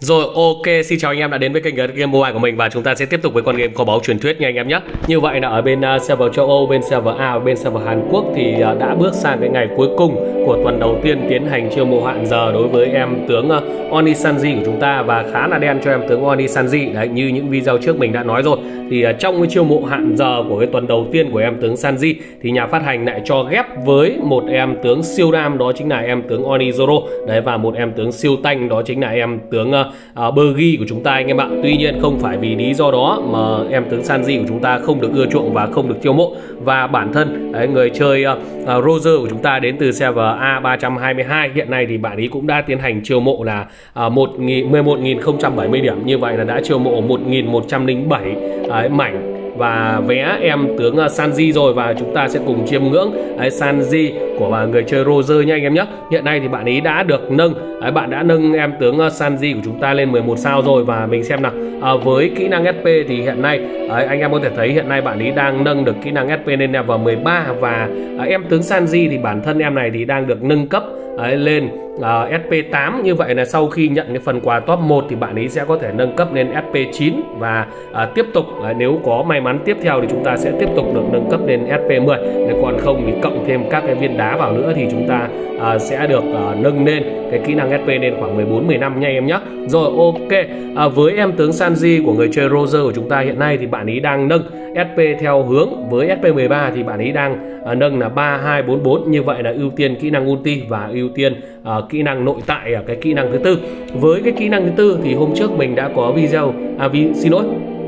Rồi, ok, xin chào anh em đã đến với kênh Game Mobile của mình và chúng ta sẽ tiếp tục với con game kho báu truyền thuyết nha anh em nhé. Như vậy là ở bên server châu Âu, bên server A và bên server Hàn Quốc thì đã bước sang cái ngày cuối cùng của tuần đầu tiên tiến hành chiêu mộ hạn giờ đối với em tướng Oni Sanji của chúng ta, và khá là đen cho em tướng Oni Sanji. Đấy, như những video trước mình đã nói rồi thì trong cái chiêu mộ hạn giờ của cái tuần đầu tiên của em tướng Sanji thì nhà phát hành lại cho ghép với một em tướng siêu đam, đó chính là em tướng Oni Zoro. Đấy, và một em tướng siêu tanh, đó chính là em tướng Burgi của chúng ta anh em ạ. Tuy nhiên không phải vì lý do đó mà em tướng Sanji của chúng ta không được ưa chuộng và không được chiêu mộ. Và bản thân người chơi Roger của chúng ta đến từ server A322 hiện nay thì bạn ấy cũng đã tiến hành chiêu mộ là 11.070 điểm. Như vậy là đã chiêu mộ 1.107 mảnh và vé em tướng Sanji rồi, và chúng ta sẽ cùng chiêm ngưỡng Sanji của người chơi Roger nha anh em nhé. Hiện nay thì bạn ấy đã được nâng, bạn đã nâng em tướng Sanji của chúng ta lên 11 sao rồi, và mình xem nào, với kỹ năng SP thì hiện nay anh em có thể thấy hiện nay bạn ấy đang nâng được kỹ năng SP lên level 13, và em tướng Sanji thì bản thân em này thì đang được nâng cấp lên SP8. Như vậy là sau khi nhận cái phần quà top 1 thì bạn ấy sẽ có thể nâng cấp lên SP9 và tiếp tục nếu có may mắn tiếp theo thì chúng ta sẽ tiếp tục được nâng cấp lên SP10. Nếu còn không thì cộng thêm các cái viên đá vào nữa thì chúng ta sẽ được nâng lên cái kỹ năng SP lên khoảng 14-15 nha em nhé. Rồi, ok, với em tướng Sanji của người chơi Roger của chúng ta hiện nay thì bạn ấy đang nâng SP theo hướng với SP13 thì bạn ấy đang nâng là 3244. Như vậy là ưu tiên kỹ năng ulti và ưu tiên kỹ năng nội tại cái kỹ năng thứ tư. Với cái kỹ năng thứ tư thì hôm trước mình đã có video xin lỗi,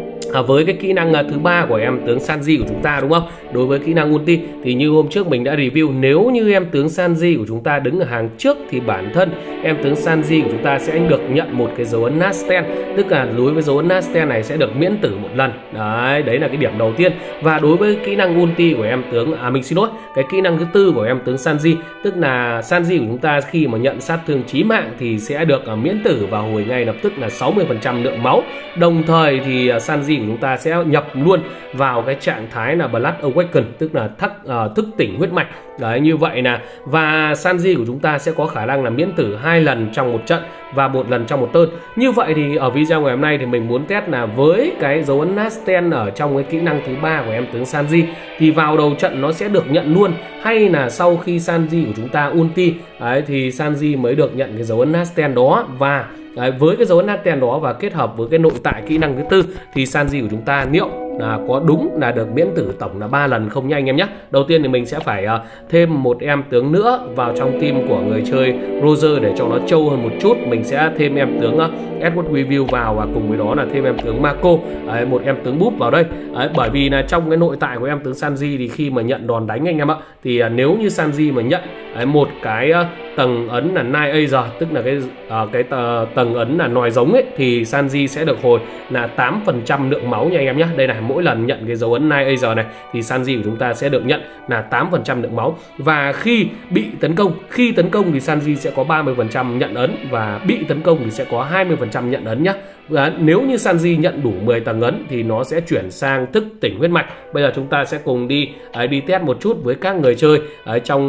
với cái kỹ năng thứ ba của em tướng Sanji của chúng ta, đúng không? Đối với kỹ năng ulti thì như hôm trước mình đã review, nếu như em tướng Sanji của chúng ta đứng ở hàng trước thì bản thân em tướng Sanji của chúng ta sẽ được nhận một cái dấu ấn Nasten, tức là đối với dấu ấn Nasten này sẽ được miễn tử một lần. Đấy là cái điểm đầu tiên. Và đối với kỹ năng ulti của em tướng mình xin lỗi, cái kỹ năng thứ tư của em tướng Sanji, tức là Sanji của chúng ta khi mà nhận sát thương chí mạng thì sẽ được miễn tử và hồi ngay lập tức là 60% lượng máu. Đồng thời thì Sanji của chúng ta sẽ nhập luôn vào cái trạng thái là Blood Awaken, tức là thức tỉnh huyết mạch. Đấy, như vậy là và Sanji của chúng ta sẽ có khả năng là miễn tử 2 lần trong một trận và 1 lần trong một turn. Như vậy thì ở video ngày hôm nay thì mình muốn test là với cái dấu ấn Nasten ở trong cái kỹ năng thứ ba của em tướng Sanji thì vào đầu trận nó sẽ được nhận luôn, hay là sau khi Sanji của chúng ta ulti thì Sanji mới được nhận cái dấu ấn Nasten đó. Và với cái dấu ấn Nasten đó và kết hợp với cái nội tại kỹ năng thứ tư thì Sanji của chúng ta liệu là có đúng là được miễn tử tổng là 3 lần không nha anh em nhé. Đầu tiên thì mình sẽ phải thêm một em tướng nữa vào trong team của người chơi Roger để cho nó trâu hơn một chút. Mình sẽ thêm em tướng Edward Review vào, và cùng với đó là thêm em tướng Marco, một em tướng búp vào đây. Bởi vì là trong cái nội tại của em tướng Sanji thì khi mà nhận đòn đánh anh em ạ, thì nếu như Sanji mà nhận một cái tầng ấn là Night Azer, tức là cái tầng ấn là nòi giống ấy, thì Sanji sẽ được hồi là 8% lượng máu nha anh em nhé. Đây này, mỗi lần nhận cái dấu ấn Night Azer này thì Sanji của chúng ta sẽ được nhận là 8% lượng máu. Và khi bị tấn công, thì Sanji sẽ có 30% nhận ấn, và bị tấn công thì sẽ có 20% nhận ấn nhé. Và nếu như Sanji nhận đủ 10 tầng ấn thì nó sẽ chuyển sang thức tỉnh huyết mạch. Bây giờ chúng ta sẽ cùng đi test một chút với các người chơi trong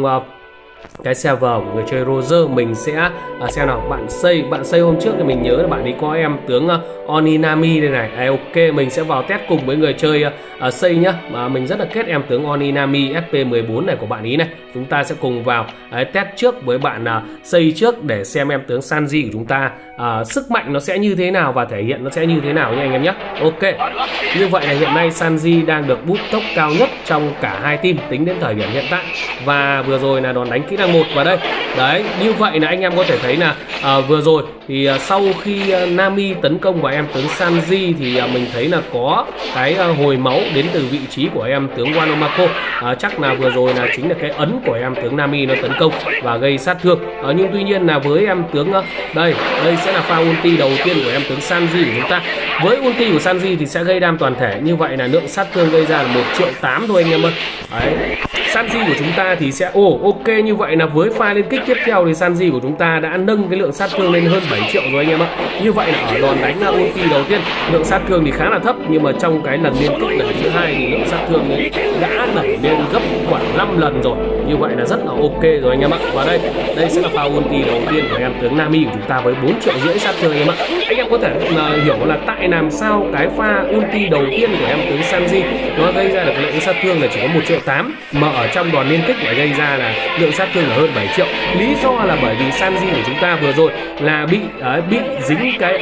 cái server của người chơi Roger. Mình sẽ xem nào. Bạn xây hôm trước thì mình nhớ là bạn ấy có em tướng Oninami đây này. Ok, mình sẽ vào test cùng với người chơi xây nhá. Mà mình rất là kết em tướng Oninami SP14 này của bạn ý này. Chúng ta sẽ cùng vào test trước với bạn xây trước để xem em tướng Sanji của chúng ta sức mạnh nó sẽ như thế nào và thể hiện nó sẽ như thế nào nha anh em nhé. Ok, như vậy là hiện nay Sanji đang được boost tốc cao nhất trong cả hai team tính đến thời điểm hiện tại, và vừa rồi là đòn đánh kỹ năng 1 vào đây. Đấy, như vậy là anh em có thể thấy là vừa rồi thì sau khi Nami tấn công vào em tướng Sanji thì mình thấy là có cái hồi máu đến từ vị trí của em tướng Wano. Chắc là vừa rồi là chính là cái ấn của em tướng Nami nó tấn công và gây sát thương. Nhưng tuy nhiên là với em tướng đây sẽ là pha ulti đầu tiên của em tướng Sanji của chúng ta. Với ulti của Sanji thì sẽ gây đam toàn thể, như vậy là lượng sát thương gây ra là 1.800.000 thôi anh em ơi. Đấy, Sanji của chúng ta thì sẽ ok, như vậy là với pha liên kích tiếp theo thì Sanji của chúng ta đã nâng cái lượng sát thương lên hơn 7 triệu rồi anh em ạ. Như vậy là ở đòn đánh ulti đầu tiên lượng sát thương thì khá là thấp, nhưng mà trong cái lần liên kích lần thứ hai thì lượng sát thương ấy đã đẩy lên gấp khoảng 5 lần rồi. Như vậy là rất là ok rồi anh em ạ. Và đây sẽ là pha ulti đầu tiên của em tướng Nami của chúng ta với 4,5 triệu sát thương anh em ạ. Anh em có thể hiểu là tại làm sao cái pha ulti đầu tiên của em tướng Sanji nó gây ra được lượng sát thương là chỉ có 1,8 triệu, mà ở trong đòn liên kích lại gây ra là lượng sát thương là hơn 7 triệu. Lý do là bởi vì Sanji của chúng ta vừa rồi là bị dính cái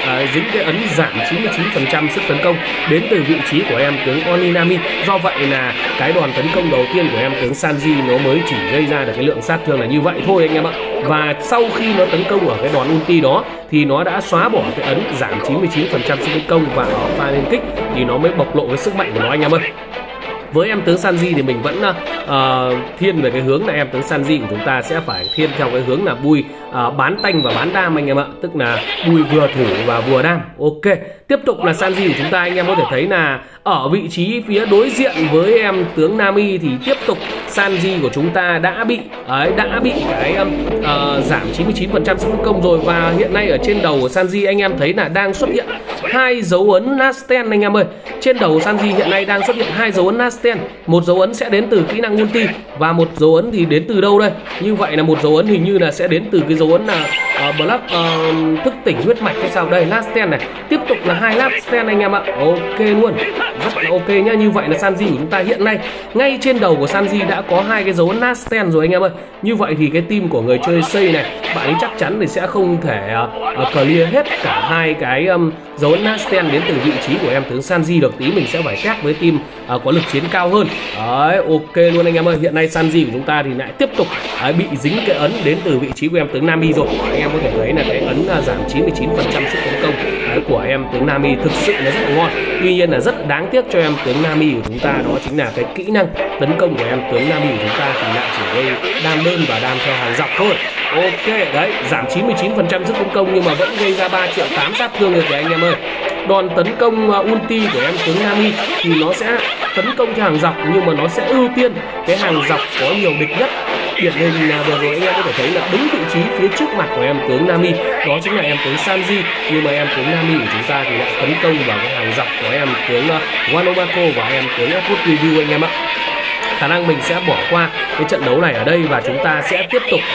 ấn giảm 99% sức tấn công đến từ vị trí của em tướng Oni Nami. Do vậy là cái đòn tấn công đầu tiên của em tướng Sanji nó mới chỉ gây ra được cái lượng sát thương là như vậy thôi anh em ạ. Và sau khi nó tấn công ở cái đòn ulti đó thì nó đã xóa bỏ cái ấn giảm 99% sức tấn công, và ở pha liên kích thì nó mới bộc lộ cái sức mạnh của nó anh em ơi. Với em tướng Sanji thì mình vẫn thiên về cái hướng là em tướng Sanji của chúng ta sẽ phải thiên theo cái hướng là bui bán tanh và bán đam anh em ạ, tức là bui vừa thủ và vừa đam. Ok, tiếp tục là Sanji của chúng ta, anh em có thể thấy là ở vị trí phía đối diện với em tướng Nami thì tiếp tục Sanji của chúng ta đã bị cái giảm 99% sức tấn công rồi. Và hiện nay ở trên đầu của Sanji anh em thấy là đang xuất hiện 2 dấu ấn Nasten anh em ơi. Trên đầu của Sanji hiện nay đang xuất hiện 2 dấu ấn Nasten. Một dấu ấn sẽ đến từ kỹ năng ulti và một dấu ấn thì đến từ đâu đây? Như vậy là một dấu ấn hình như là sẽ đến từ cái dấu ấn là Black thức tỉnh huyết mạch hay sao đây, Nasten này. Tiếp tục là 2 Nasten anh em ạ. Ok luôn, rất là ok nhá. Như vậy là Sanji của chúng ta hiện nay ngay trên đầu của Sanji đã có 2 cái dấu ấn Nasten rồi anh em ơi. Như vậy thì cái team của người chơi Sei này, bạn ấy chắc chắn thì sẽ không thể clear hết cả 2 cái dấu ấn Nasten đến từ vị trí của em tướng Sanji được. Tí mình sẽ phải test với team có lực chiến cao hơn. Đấy, ok luôn anh em ơi. Hiện nay Sanji của chúng ta thì lại tiếp tục bị dính cái ấn đến từ vị trí của em tướng Nami rồi. Anh em có thể thấy là cái ấn giảm 99% sức tấn công của em tướng Nami thực sự là rất là ngon. Tuy nhiên là rất đáng tiếc cho em tướng Nami của chúng ta, đó chính là cái kỹ năng tấn công của em tướng Nami của chúng ta thì lại chỉ gây đam đơn và đam theo hàng dọc thôi. Ok, đấy, giảm 99% sức tấn công nhưng mà vẫn gây ra 3,8 triệu sát thương được rồi anh em ơi. Đòn tấn công ulti của em tướng Nami thì nó sẽ tấn công theo hàng dọc, nhưng mà nó sẽ ưu tiên cái hàng dọc có nhiều địch nhất. Điển hình là vừa rồi anh em có thể thấy là đúng vị trí phía trước mặt của em tướng Nami, đó chính là em tướng Sanji, nhưng mà em tướng Nami của chúng ta thì lại tấn công vào cái hàng dọc của em tướng Wano Mako và em tướng Edward Review anh em ạ. Khả năng mình sẽ bỏ qua cái trận đấu này ở đây và chúng ta sẽ tiếp tục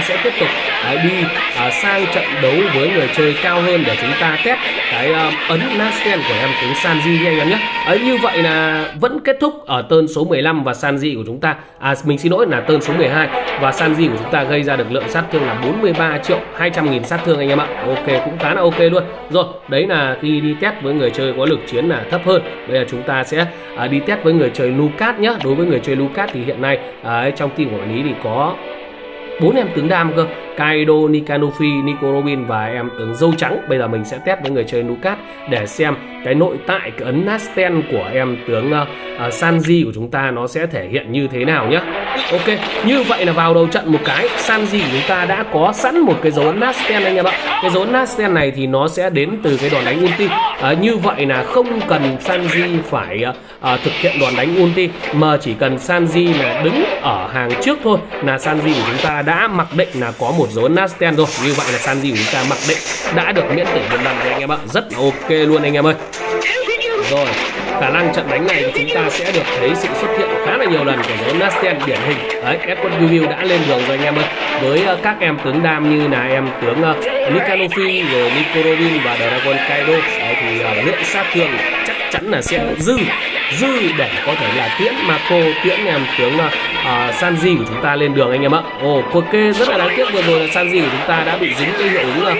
đi sang trận đấu với người chơi cao hơn để chúng ta test cái ấn Nasten của em tướng Sanji nha anh em nhé. Như vậy là vẫn kết thúc ở turn số 15 và Sanji của chúng ta mình xin lỗi là turn số 12 và Sanji của chúng ta gây ra được lượng sát thương là 43.200.000 sát thương anh em ạ. Ok, cũng khá là ok luôn. Rồi, đấy là khi đi test với người chơi có lực chiến là thấp hơn. Bây giờ chúng ta sẽ đi test với người chơi Lucas nhé. Đối với người chơi Lucas thì hiện nay trong team của bạn ý thì có 4 em tướng đam cơ, Kaido, Nikanofi, Nico Robin và em tướng dâu trắng. Bây giờ mình sẽ test với người chơi Lucas để xem cái nội tại cái ấn Nasten của em tướng Sanji của chúng ta nó sẽ thể hiện như thế nào nhé. Ok, như vậy là vào đầu trận một cái Sanji của chúng ta đã có sẵn một cái dấu ấn Nasten anh em ạ. Cái dấu ấn Nasten này thì nó sẽ đến từ cái đòn đánh ulti. Như vậy là không cần Sanji phải thực hiện đòn đánh ulti, mà chỉ cần Sanji là đứng ở hàng trước thôi là Sanji của chúng ta đã mặc định là có một dấu ấn Nasten rồi. Như vậy là Sanji của chúng ta mặc định đã được miễn tử một lần rồi anh em ạ. Rất là ok luôn anh em ơi. Rồi, khả năng trận đánh này thì chúng ta sẽ được thấy sự xuất hiện khá là nhiều lần của dấu Nasten điển hình. Đấy, Edward Review đã lên đường rồi anh em ơi. Với các em tướng đam như là em tướng Nikanofi, rồi Nico Robin và Dragon Kaido thì lượng sát thương chắc chắn là sẽ dư để có thể là tiễn Mako, tiễn em tướng Sanji của chúng ta lên đường anh em ạ. Ok, rất là đáng tiếc vừa rồi là Sanji của chúng ta đã bị dính cái hiệu ứng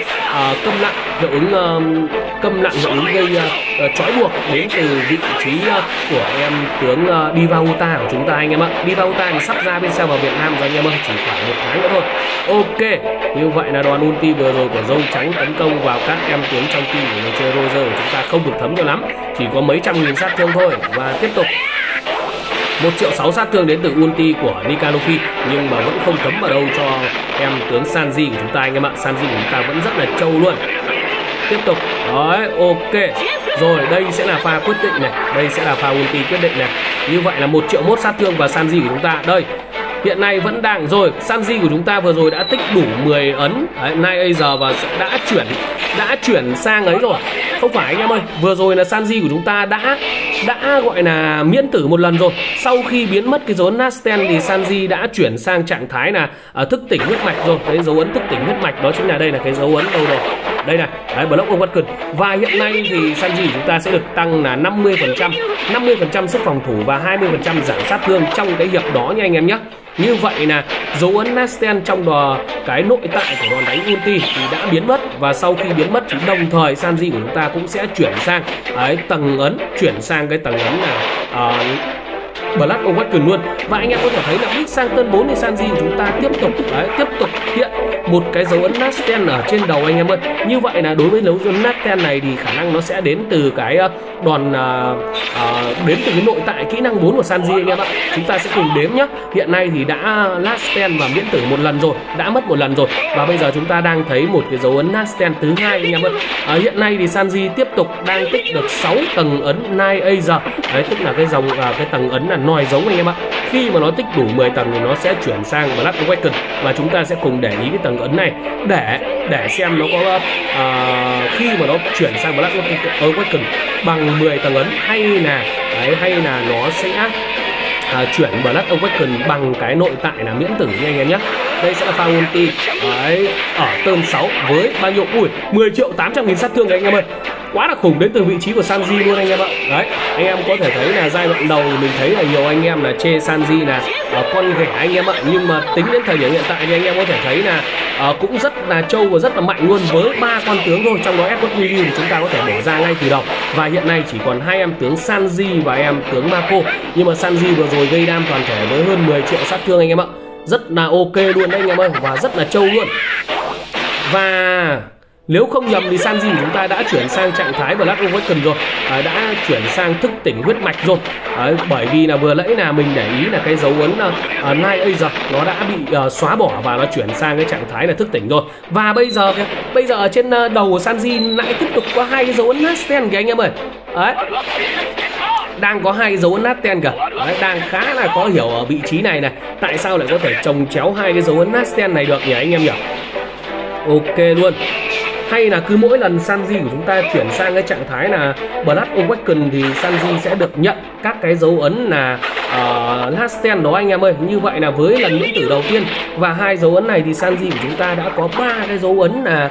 câm lặng, hiệu ứng gây trói buộc đến từ vị trí của em tướng Diva Uta của chúng ta anh em ạ. Diva Uta thì sắp ra bên xe vào Việt Nam rồi anh em ơi, chỉ khoảng 1 tháng nữa thôi. Ok, như vậy là đòn ulti vừa rồi của dâu trắng tấn công vào các em tướng trong team của người chơi Roger của chúng ta không được thấm cho lắm, chỉ có mấy trăm nghìn sát thương thôi. Và tiếp tục 1,6 triệu sát thương đến từ ulti của Nikanofi, nhưng mà vẫn không thấm vào đâu cho em tướng Sanji của chúng ta anh em ạ. Sanji của chúng ta vẫn rất là trâu luôn. Tiếp tục, đấy, ok, Rồi đây sẽ là pha quyết định này, đây sẽ là pha ulti quyết định này. Như vậy là 1 triệu mốt sát thương và Sanji của chúng ta. Đây, hiện nay vẫn đang rồi, Sanji của chúng ta vừa rồi đã tích đủ 10 ấn Night Aether và đã chuyển sang ấy rồi. Không phải anh em ơi, vừa rồi là Sanji của chúng ta đã gọi là miễn tử một lần rồi. Sau khi biến mất cái dấu ấn Nasten thì Sanji đã chuyển sang trạng thái là thức tỉnh huyết mạch rồi. Cái dấu ấn thức tỉnh huyết mạch đó chính là đây là cái dấu ấn đâu rồi. Đây này, đấy, Block Awaken. Và hiện nay thì Sanji của chúng ta sẽ được tăng là 50% sức phòng thủ và 20% giảm sát thương trong cái hiệp đó nha anh em nhé. Như vậy là dấu ấn Nasten trong cái nội tại của đòn đánh ulti thì đã biến mất. Và sau khi biến mất thì đồng thời Sanji của chúng ta cũng sẽ chuyển sang tầng ấn, chuyển sang cái tầng ấn là Blood Awaken luôn. Và anh em có thể thấy là bước sang turn 4 thì Sanji của chúng ta tiếp tục hiện một cái dấu ấn Nasten ở trên đầu anh em ơi. Như vậy là đối với dấu ấn Nasten này thì khả năng nó sẽ đến từ cái đòn đến từ cái nội tại kỹ năng 4 của Sanji anh em ạ. Chúng ta sẽ cùng đếm nhé. Hiện nay thì đã Nasten và miễn tử một lần rồi, đã mất một lần rồi. Và bây giờ chúng ta đang thấy một cái dấu ấn Nasten thứ hai anh em ơi. Hiện nay thì Sanji tiếp tục đang tích được 6 tầng ấn Night Aether. Đấy, tức là cái tầng ấn là nòi giống anh em ạ. Khi mà nó tích đủ 10 tầng thì nó sẽ chuyển sang Blood Awaken. Và chúng ta sẽ cùng để ý cái tầng ấn này để xem nó có khi mà nó chuyển sang Blood Awaken bằng 10 tầng ấn hay là nó sẽ chuyển Blood Awaken bằng cái nội tại là miễn tử nha anh em nhé. Đây sẽ là pha ulti ở turn 6 với bao nhiêu? 10.800.000 sát thương đấy anh em ơi. Quá là khủng, đến từ vị trí của Sanji luôn anh em ạ. Đấy, anh em có thể thấy là giai đoạn đầu thì mình thấy là nhiều anh em là chê Sanji là con ghẻ anh em ạ. Nhưng mà tính đến thời điểm hiện tại thì anh em có thể thấy là cũng rất là trâu và rất là mạnh luôn. Với 3 con tướng thôi, trong đó Edward Review thì chúng ta có thể bổ ra ngay từ đầu. Và hiện nay chỉ còn 2 em tướng Sanji và em tướng Mako. Nhưng mà Sanji vừa rồi gây đam toàn thể với hơn 10 triệu sát thương anh em ạ. Rất là ok luôn đấy anh em ơi, và rất là trâu luôn. Và nếu không nhầm thì Sanji của chúng ta đã chuyển sang trạng thái Blood Awaken rồi, đã chuyển sang thức tỉnh huyết mạch rồi. Bởi vì là vừa nãy là mình để ý là cái dấu ấn Night Aether nó đã bị xóa bỏ và nó chuyển sang cái trạng thái là thức tỉnh rồi. Và bây giờ ở trên đầu của Sanji lại tiếp tục có 2 cái dấu ấn Nasten kìa anh em ơi. Đấy, đang có 2 dấu ấn Nasten kìa. Đấy, đang khá là khó hiểu ở vị trí này này. Tại sao lại có thể chồng chéo 2 cái dấu ấn Nasten này được nhỉ anh em nhỉ? Ok luôn. Hay là cứ mỗi lần Sanji của chúng ta chuyển sang cái trạng thái là Blood Awaken thì Sanji sẽ được nhận các cái dấu ấn là Nasten đó anh em ơi. Như vậy là với lần miễn tử đầu tiên và 2 dấu ấn này thì Sanji của chúng ta đã có 3 cái dấu ấn là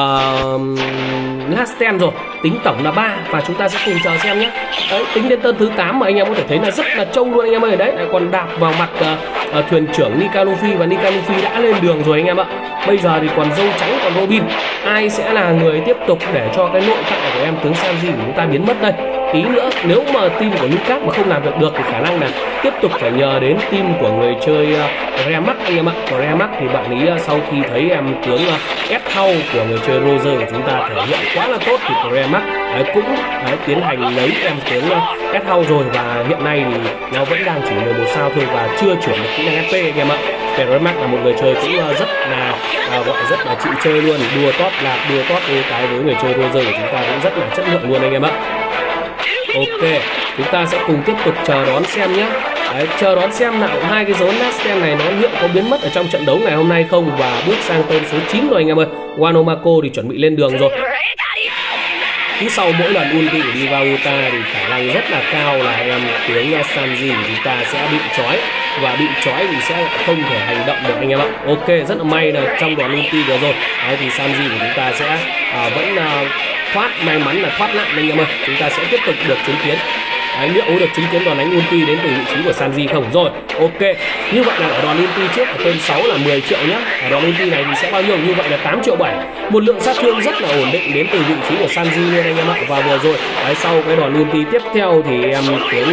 Nasten rồi. Tính tổng là 3 và chúng ta sẽ cùng chờ xem nhé. Đấy, tính đến turn thứ 8 mà anh em có thể thấy là rất là trâu luôn anh em ơi. Đấy, lại còn đạp vào mặt thuyền trưởng Nika Luffy và Nika Luffy đã lên đường rồi anh em ạ. Bây giờ thì còn dâu trắng, còn Robin. Ai sẽ là người tiếp tục để cho cái nội tại của em tướng Sanji của chúng ta biến mất đây? Tí nữa nếu mà team của Lucas mà không làm được thì khả năng là tiếp tục phải nhờ đến team của người chơi Remax anh em ạ. Của Remax thì bạn ý sau khi thấy em tướng S-House của người chơi Roger của chúng ta thể hiện quá là tốt thì Remax cũng tiến hành lấy em tướng S-House rồi. Và hiện nay thì nó vẫn đang chỉ 11 sao thôi và chưa chuyển được kỹ năng SP anh em ạ. Remax là một người chơi cũng rất là rất là chịu chơi luôn, đua top cái với người chơi Roger của chúng ta cũng rất là chất lượng luôn anh em ạ. Ok, chúng ta sẽ cùng tiếp tục chờ đón xem nhé. Đấy, chờ đón xem nào 2 cái dấu Nasten này nó liệu có biến mất ở trong trận đấu ngày hôm nay không. Và bước sang turn số 9 rồi anh em ơi. Wano Mako thì chuẩn bị lên đường rồi. Cứ sau mỗi lần ulti của Diva Uta thì khả năng rất là cao là em tướng Sanji của chúng ta sẽ bị trói. Và bị trói thì sẽ không thể hành động được anh em ạ. Ok, rất là may là trong đoàn ulti vừa rồi thì Sanji của chúng ta sẽ vẫn may mắn là thoát nạn anh em ơi. Chúng ta sẽ tiếp tục được chứng kiến liệu được chứng kiến đòn đánh ulti đến từ vị trí của Sanji không. Rồi, ok. Như vậy là ở đòn ulti trước ở turn 6 là 10 triệu nhé. Ở đòn ulti này thì sẽ bao nhiêu? Như vậy là 8 triệu 7. Một lượng sát thương rất là ổn định đến từ vị trí của Sanji luôn anh em ạ. Và vừa rồi sau cái đòn ulti tiếp theo thì em tướng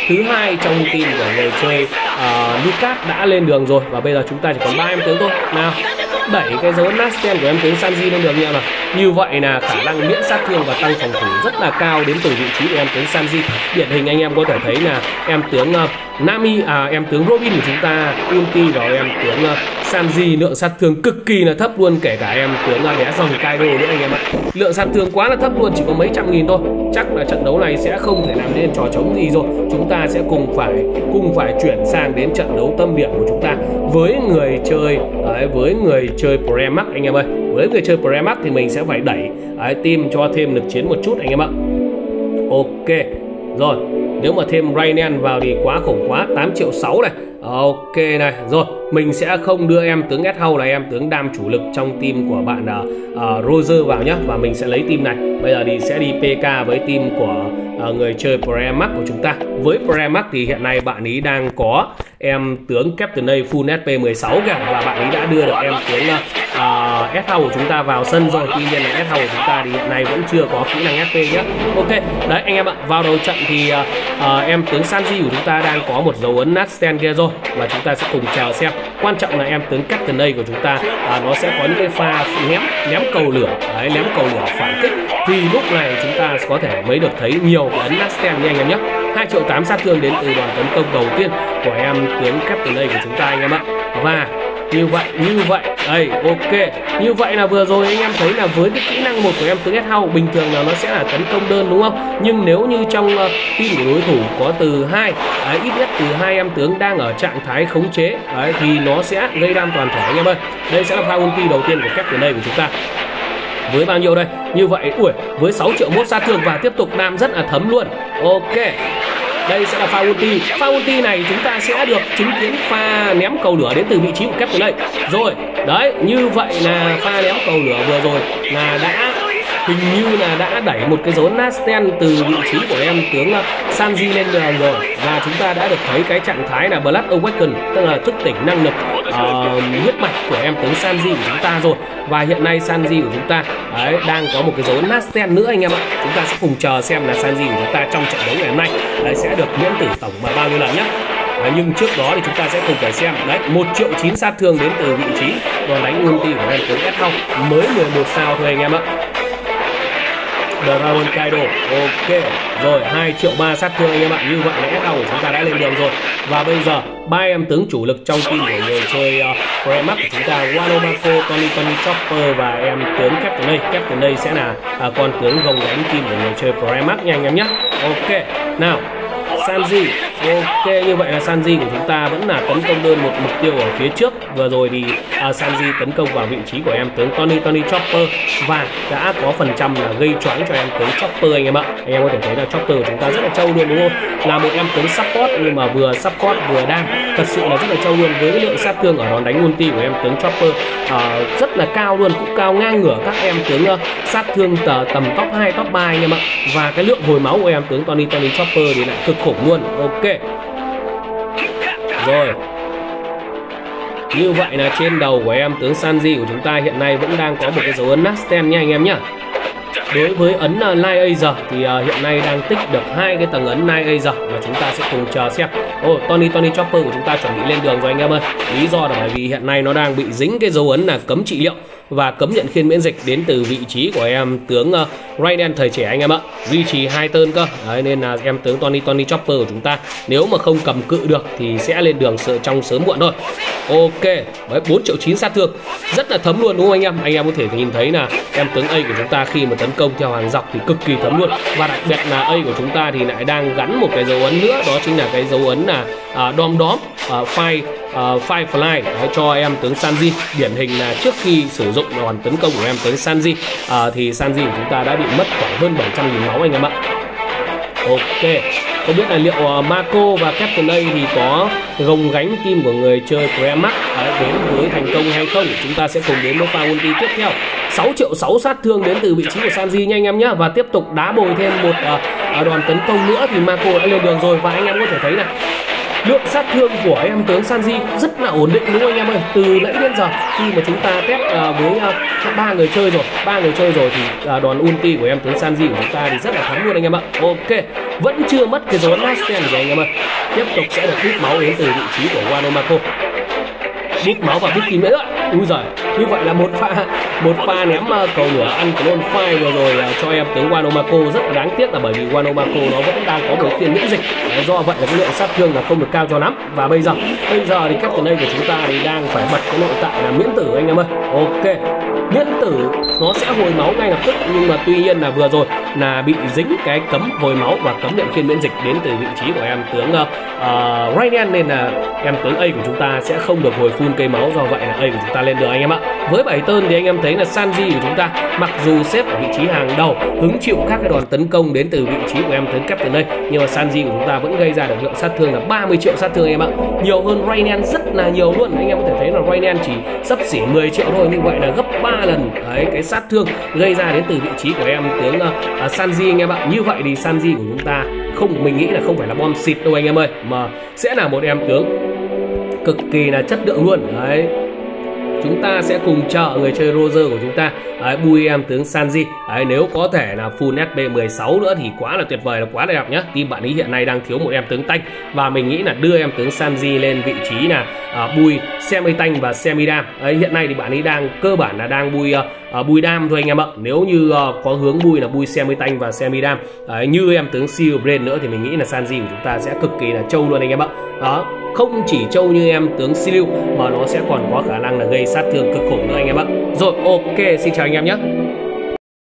thứ hai trong team của người chơi Lucas đã lên đường rồi. Và bây giờ chúng ta chỉ còn 3 em tướng thôi. Nào, đẩy cái dấu ấn Nasten của em tướng Sanji lên đường như nào. Như vậy là khả năng miễn sát thương và tăng phòng thủ rất là cao đến từ vị trí của em tướng Sanji. Điển hình anh em có thể thấy là em tướng Nami, em tướng Robin của chúng ta ulti vào em tướng Sanji, lượng sát thương cực kỳ là thấp luôn, kể cả em tướng đẻ dòng Kaido nữa anh em ạ. Lượng sát thương quá là thấp luôn, chỉ có mấy trăm nghìn thôi. Chắc là trận đấu này sẽ không thể làm nên trò trống gì rồi. Chúng ta sẽ cùng phải chuyển sang đến trận đấu tâm điểm của chúng ta với người chơi Premax anh em ơi. Với người chơi Premax thì mình sẽ phải đẩy team cho thêm lực chiến một chút anh em ạ. Ok rồi, nếu mà thêm Rainen vào thì quá khủng quá, 8,6 triệu này. Ok này, rồi mình sẽ không đưa em tướng S-House là em tướng đam chủ lực trong team của bạn Roger vào nhé. Và mình sẽ lấy team này. Bây giờ thì sẽ đi PK với team của người chơi Premax của chúng ta. Với Premax thì hiện nay bạn ấy đang có em tướng Captain A full SP 16 kìa. Và bạn ấy đã đưa được em tướng S-House của chúng ta vào sân rồi. Tuy nhiên là S-House của chúng ta thì hiện nay vẫn chưa có kỹ năng SP nhé. Ok, đấy anh em ạ, vào đầu trận thì em tướng Sanji của chúng ta đang có một dấu ấn Nasten kia rồi. Và chúng ta sẽ cùng chờ xem. Quan trọng là em tướng Captain A của chúng ta nó sẽ có những cái pha ném cầu lửa, đấy, ném cầu lửa phản kích. Thì lúc này chúng ta có thể mới được thấy nhiều cái ấn Nasten nha anh em nhé. 2,8 triệu sát thương đến từ đoàn tấn công đầu tiên của em tướng Captain A của chúng ta anh em ạ. Và như vậy đây, ok, như vậy là vừa rồi anh em thấy là với cái kỹ năng một của em tướng S-House bình thường là nó sẽ là tấn công đơn đúng không? Nhưng nếu như trong team của đối thủ có từ ít nhất từ 2 em tướng đang ở trạng thái khống chế thì nó sẽ gây đam toàn thể anh em ơi. Đây sẽ là pha ulti đầu tiên của Captain A của chúng ta. Với bao nhiêu đây? Như vậy, với 6,1 triệu sát thương và tiếp tục đam rất là thấm luôn. Ok, đây sẽ là pha ulti. Pha ulti này chúng ta sẽ được chứng kiến pha ném cầu lửa đến từ vị trí của Captain A. Rồi, đấy, như vậy là pha ném cầu lửa vừa rồi là hình như là đã đẩy một cái dấu Nasten từ vị trí của em tướng Sanji lên đường rồi. Và chúng ta đã được thấy cái trạng thái là Blood Awaken, tức là thức tỉnh năng lực huyết mạch của em tướng Sanji của chúng ta rồi. Và hiện nay Sanji của chúng ta đang có một cái dấu Nasten nữa anh em ạ. Chúng ta sẽ cùng chờ xem là Sanji của chúng ta trong trận đấu ngày hôm nay sẽ được miễn tử tổng và bao nhiêu lần nhé. Nhưng trước đó thì chúng ta sẽ cùng phải xem đấy, 1,9 triệu sát thương đến từ vị trí đòn đánh ulti của em tướng S-House, mới 11 sao thôi anh em ạ. Dragon Kaido, ok, rồi 2,3 triệu sát thương anh em ạ. Như vậy là S-House của chúng ta đã lên đường rồi. Và bây giờ 3 em tướng chủ lực trong team của người chơi Premax của chúng ta, Wano Marco, Tony Chopper và em tướng Captain A. Captain A sẽ là con tướng gồng đánh team của người chơi Premax nha anh em nhé. Ok, nào Sanji, ok, như vậy là Sanji của chúng ta vẫn là tấn công đơn một mục tiêu ở phía trước. Vừa rồi thì Sanji tấn công vào vị trí của em tướng Tony Chopper và đã có phần trăm là gây choáng cho em tướng Chopper anh em ạ. Anh em có thể thấy là Chopper của chúng ta rất là trâu luôn đúng không? Là một em tướng support nhưng mà vừa support vừa đam, thật sự là rất là trâu luôn. Với cái lượng sát thương ở đòn đánh ulti của em tướng Chopper rất là cao luôn, cũng cao ngang ngửa các em tướng sát thương tầm top 2, top 3 anh em ạ. Và cái lượng hồi máu của em tướng Tony Chopper thì lại cực khủng luôn. Ok, rồi như vậy là trên đầu của em tướng Sanji của chúng ta hiện nay vẫn đang có một cái dấu ấn Nasten nha anh em nhé. Đối với ấn Night Azer thì hiện nay đang tích được 2 cái tầng ấn Night Azer và chúng ta sẽ cùng chờ xem. Tony Chopper của chúng ta chuẩn bị lên đường rồi anh em ơi. Lý do là bởi vì hiện nay nó đang bị dính cái dấu ấn là cấm trị liệu và cấm nhận khiên miễn dịch đến từ vị trí của em tướng Raiden thời trẻ anh em ạ. Duy trì 2 turn cơ. Đấy, nên là em tướng Tony Chopper của chúng ta nếu mà không cầm cự được thì sẽ lên đường trong sớm muộn thôi. Ok, với 4,9 triệu sát thương rất là thấm luôn đúng không anh em? Anh em có thể nhìn thấy là em tướng A của chúng ta khi mà tấn công theo hàng dọc thì cực kỳ thấm luôn. Và đặc biệt là A của chúng ta thì lại đang gắn một cái dấu ấn nữa, đó chính là cái dấu ấn là đom Firefly cho em tướng Sanji. Điển hình là trước khi sử dụng đòn tấn công của em tướng Sanji thì Sanji của chúng ta đã bị mất khoảng hơn 700.000 máu anh em ạ. Ok, không biết là liệu Marco và Captain A thì có gồng gánh team của người chơi Premax đến với thành công hay không. Chúng ta sẽ cùng đến với pha ulti tiếp theo. 6,6 triệu sát thương đến từ vị trí của Sanji nha anh em nhé. Và tiếp tục đá bồi thêm một đòn tấn công nữa thì Marco đã lên đường rồi. Và anh em có thể thấy này, lượng sát thương của em tướng Sanji rất là ổn định đúng không anh em ơi? Từ nãy đến giờ khi mà chúng ta test với 3 người chơi rồi thì đòn ulti của em tướng Sanji của chúng ta thì rất là thắng luôn anh em ạ. Ok, vẫn chưa mất cái dấu last stand gì anh em ơi. Tiếp tục sẽ được bút máu đến từ vị trí của Wano Mako. Bút máu và bút kim nữa. Úi giời, như vậy là một pha ném cầu lửa ăn clone fire vừa rồi cho em tướng Wano Mako rất là đáng tiếc, là bởi vì Wano Mako nó vẫn đang có một phiên miễn dịch. Do vậy là cái lượng sát thương là không được cao cho lắm. Và bây giờ thì Captain A của chúng ta thì đang phải bật cái nội tại là miễn tử anh em ơi. Ok, miễn tử nó sẽ hồi máu ngay lập tức, nhưng mà tuy nhiên là vừa rồi là bị dính cái cấm hồi máu và cấm nhận phiên miễn dịch đến từ vị trí của em tướng Rainian, nên là em tướng A của chúng ta sẽ không được hồi full cây máu. Do vậy là A của chúng ta lên được anh em ạ. Với 7 turn thì anh em thấy là Sanji của chúng ta mặc dù xếp ở vị trí hàng đầu, hứng chịu các cái đòn tấn công đến từ vị trí của em tướng Captain A, nhưng mà Sanji của chúng ta vẫn gây ra được lượng sát thương là 30 triệu sát thương anh em ạ. Nhiều hơn Rainian rất là nhiều luôn. Anh em có thể thấy là Rainian chỉ xấp xỉ 10 triệu thôi, như vậy là gấp 3 lần đấy cái sát thương gây ra đến từ vị trí của em tướng Sanji anh em ạ. Như vậy thì Sanji của chúng ta mình nghĩ là không phải là bom xịt đâu anh em ơi, mà sẽ là một em tướng cực kỳ là chất lượng luôn đấy. Chúng ta sẽ cùng chờ người chơi Roger của chúng ta bui em tướng Sanji. Nếu có thể là full SP 16 nữa thì quá là tuyệt vời, là quá đẹp nhá. Team bạn ấy hiện nay đang thiếu một em tướng tank, và mình nghĩ là đưa em tướng Sanji lên vị trí là bui semi tank và semi dam. Hiện nay thì bạn ấy đang cơ bản là đang bui dam thôi anh em ạ. Nếu như có hướng bui là bui semi tank và semi dam như em tướng Seal Brain nữa thì mình nghĩ là Sanji của chúng ta sẽ cực kỳ là trâu luôn anh em ạ. Đó, không chỉ trâu như em tướng Silu mà nó sẽ còn có khả năng là gây sát thương cực khủng nữa anh em ạ. Rồi ok, xin chào anh em nhé.